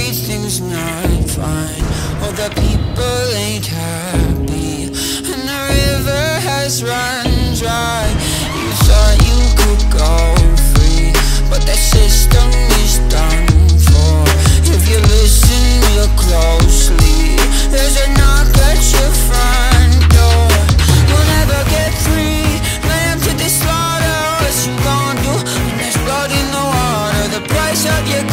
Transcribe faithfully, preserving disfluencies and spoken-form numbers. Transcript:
everything's not fine. All the people ain't happy, and the river has run dry. You thought you could go free, but that system is done for. If you listen real closely, there's a knock at your front door. You'll never get free, lamb to the slaughter. What you gon' do when there's blood in the water? The price of your